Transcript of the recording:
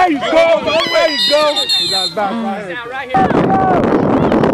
There you go. There you go. We got it back right here.